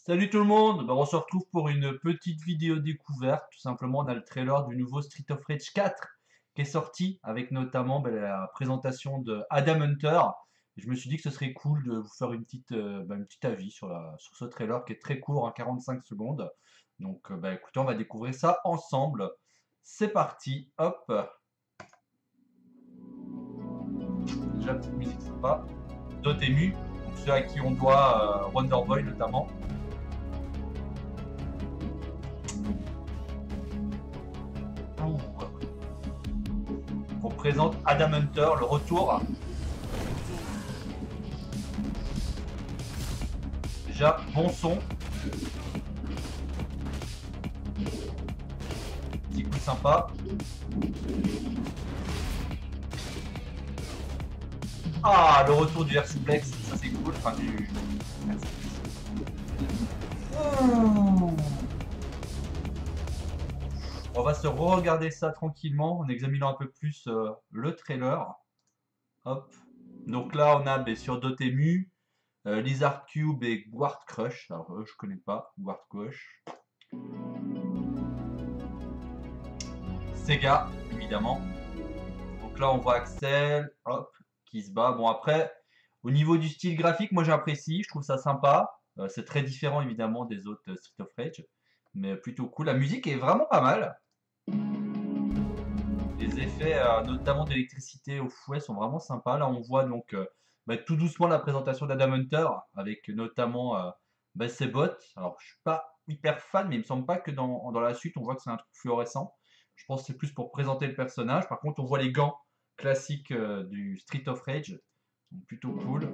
Salut tout le monde, on se retrouve pour une petite vidéo découverte. Tout simplement, on a le trailer du nouveau Street of Rage 4 qui est sorti avec notamment la présentation de Adam Hunter. Et je me suis dit que ce serait cool de vous faire une petite avis sur ce trailer qui est très court, 45 secondes. Donc écoutez, on va découvrir ça ensemble. C'est parti, hop. Déjà, petite musique sympa. Dotemu, donc ceux à qui on doit Wonderboy notamment. On présente Adam Hunter, le retour. Déjà, bon son. Petit coup sympa. Ah, le retour du air suplex, ça c'est cool. Enfin, du. On va se re-regarder ça tranquillement en examinant un peu plus le trailer. Hop. Donc là, on a sur Dotemu, Lizard Cube et Guard Crush. Alors, je connais pas. Guard Crush. Sega, évidemment. Donc là, on voit Axel, hop, qui se bat. Bon, après, au niveau du style graphique, moi j'apprécie, je trouve ça sympa. C'est très différent évidemment des autres Street of Rage, mais plutôt cool. La musique est vraiment pas mal. Les effets, notamment d'électricité au fouet, sont vraiment sympas. Là, on voit donc tout doucement la présentation d'Adam Hunter, avec notamment ses bottes. Alors, je suis pas hyper fan, mais il me semble pas que dans la suite, on voit que c'est un truc fluorescent. Je pense que c'est plus pour présenter le personnage. Par contre, on voit les gants classiques du Street of Rage. Ils sont plutôt cool.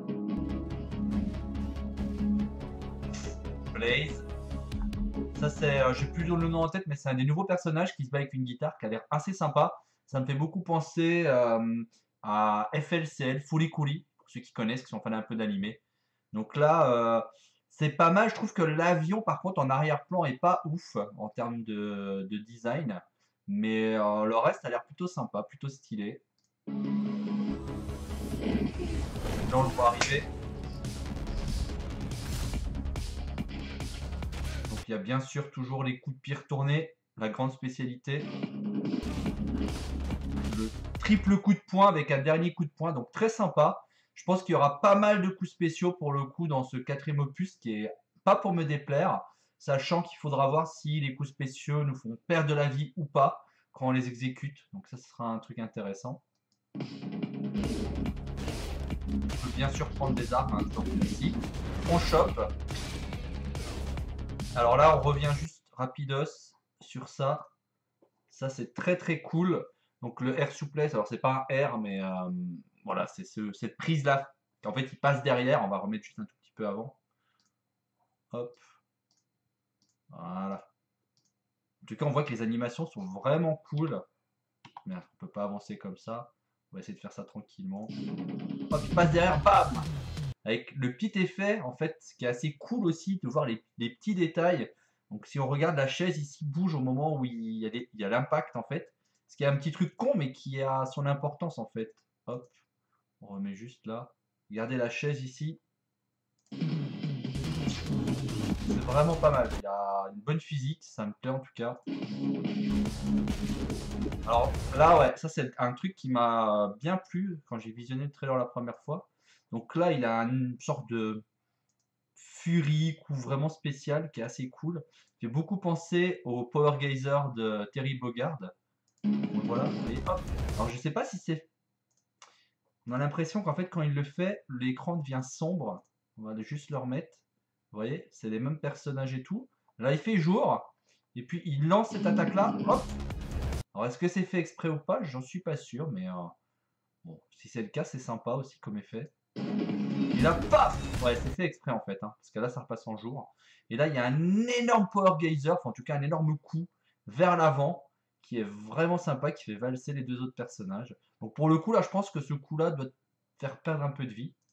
Blaze. Ça, c'est, j'ai plus le nom en tête, mais c'est un des nouveaux personnages qui se bat avec une guitare qui a l'air assez sympa. Ça me fait beaucoup penser à FLCL, Fooly Cooly, pour ceux qui connaissent, qui sont fans un peu d'animé. Donc là, c'est pas mal. Je trouve que l'avion, par contre, en arrière-plan, est pas ouf en termes de design. Mais le reste a l'air plutôt sympa, plutôt stylé. Là, on le voit arriver. Donc il y a bien sûr toujours les coups de pied retournés, la grande spécialité. Le triple coup de poing avec un dernier coup de poing, donc très sympa. Je pense qu'il y aura pas mal de coups spéciaux pour le coup dans ce quatrième opus qui est pas pour me déplaire, sachant qu'il faudra voir si les coups spéciaux nous font perdre de la vie ou pas quand on les exécute. Donc ça sera un truc intéressant. On peut bien sûr prendre des armes, hein, donc ici. On chope. Alors là, on revient juste rapidos sur ça. Ça, c'est très très cool. Donc le air souplesse, alors c'est pas un air, mais voilà, c'est cette prise-là. En fait, il passe derrière. On va remettre juste un tout petit peu avant. Hop. Voilà. En tout cas, on voit que les animations sont vraiment cool. Mais on peut pas avancer comme ça. On va essayer de faire ça tranquillement. Hop, il passe derrière, bam! Avec le petit effet, en fait, ce qui est assez cool aussi, de voir les petits détails. Donc si on regarde la chaise ici bouge au moment où il y a l'impact en fait. Ce qui est un petit truc con mais qui a son importance en fait. Hop, on remet juste là. Regardez la chaise ici. C'est vraiment pas mal. Il a une bonne physique, ça me plaît en tout cas. Alors là ouais, ça c'est un truc qui m'a bien plu quand j'ai visionné le trailer la première fois. Donc là il a une sorte de Fury, coup vraiment spécial qui est assez cool. Fait beaucoup penser au Power Gazer de Terry Bogard. Donc voilà, et hop. Alors je sais pas si c'est. On a l'impression qu'en fait quand il le fait, l'écran devient sombre. On va juste le remettre. Vous voyez, c'est les mêmes personnages et tout. Là il fait jour. Et puis il lance cette attaque là. Hop. Alors est-ce que c'est fait exprès ou pas? J'en suis pas sûr, mais bon, si c'est le cas, c'est sympa aussi comme effet. Et là, paf! Ouais, c'est fait exprès en fait, hein, parce que là, ça repasse en jour. Et là, il y a un énorme power geyser, enfin, en tout cas un énorme coup vers l'avant, qui est vraiment sympa, qui fait valser les deux autres personnages. Donc pour le coup, là, je pense que ce coup-là doit te faire perdre un peu de vie.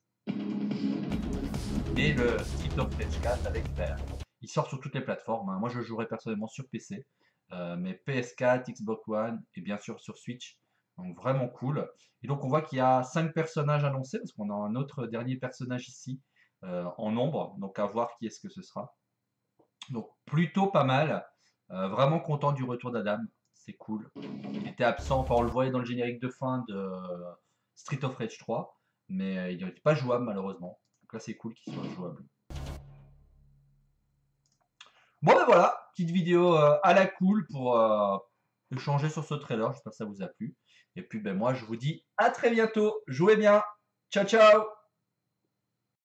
Et le Street of Rage 4 avec il sort sur toutes les plateformes, hein. Moi, je jouerai personnellement sur PC, mais PS4, Xbox One et bien sûr sur Switch. Donc vraiment cool. Et donc on voit qu'il y a 5 personnages annoncés, parce qu'on a un autre dernier personnage ici en ombre. Donc à voir qui est-ce que ce sera. Donc plutôt pas mal. Vraiment content du retour d'Adam. C'est cool. Il était absent, enfin on le voyait dans le générique de fin de Street of Rage 3, mais il n'était pas jouable malheureusement. Donc là c'est cool qu'il soit jouable. Bon ben voilà, petite vidéo à la cool pour échanger sur ce trailer. J'espère que ça vous a plu. Et puis ben moi je vous dis à très bientôt. Jouez bien. Ciao ciao.